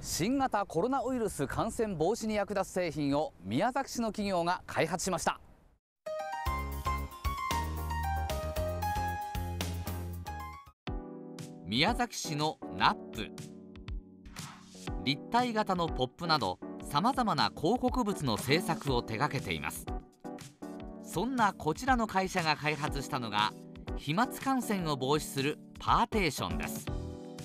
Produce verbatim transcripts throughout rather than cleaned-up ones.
新型コロナウイルス感染防止に役立つ製品を宮崎市の企業が開発しました。宮崎市のナップ、立体型のポップなどさまざまな広告物の制作を手掛けています。そんなこちらの会社が開発したのが飛沫感染を防止するパーテーションです。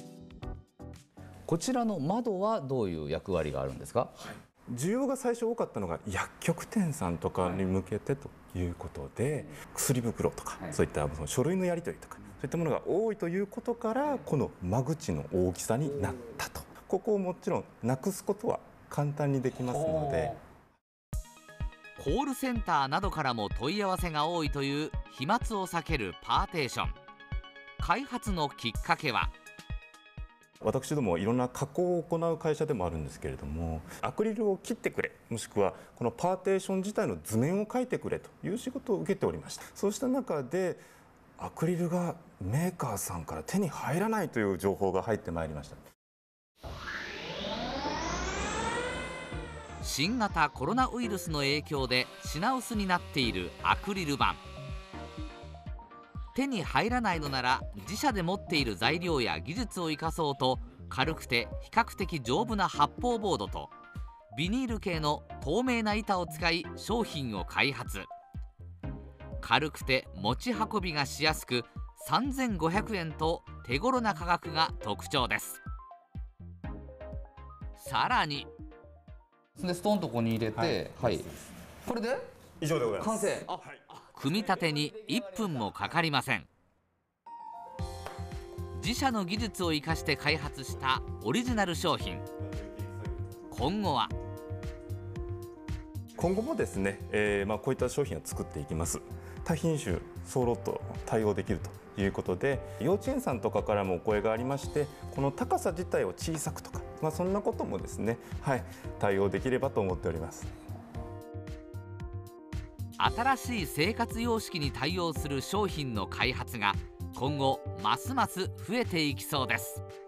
こちらの窓はどういう役割があるんですか？ はい、需要が最初多かったのが薬局店さんとかに向けてということで、はい、薬袋とか、はい、そういったその書類のやり取りとか、そういったものが多いということから、はい、この間口の大きさになったと。ここをもちろんなくすことは簡単にできますので、 コールセンターなどからも問い合わせが多いという飛沫を避けるパーテーション。開発のきっかけは、 私どもいろんな加工を行う会社でもあるんですけれども、アクリルを切ってくれ、もしくはこのパーテーション自体の図面を描いてくれという仕事を受けておりました。そうした中でアクリルがメーカーさんから手に入らないという情報が入ってまいりました。 新型コロナウイルスの影響で品薄になっているアクリル板。手に入らないのなら自社で持っている材料や技術を生かそうと、軽くて比較的丈夫な発泡ボードとビニール系の透明な板を使い商品を開発。軽くて持ち運びがしやすくさんぜんごひゃくえんと手頃な価格が特徴です。さらにでストンとここに入れて、はいはい、これで以上でございます。 完成。あ、はい、組み立てにいっぷんもかかりません。自社の技術を生かして開発したオリジナル商品。今後は今後もですね、えーまあ、こういった商品を作っていきます。多品種総ロット対応できるということで、幼稚園さんとかからもお声がありまして、この高さ自体を小さくとか、まあ、そんなこともですね、はい、対応できればと思っております。 新しい生活様式に対応する商品の開発が今後ますます増えていきそうです。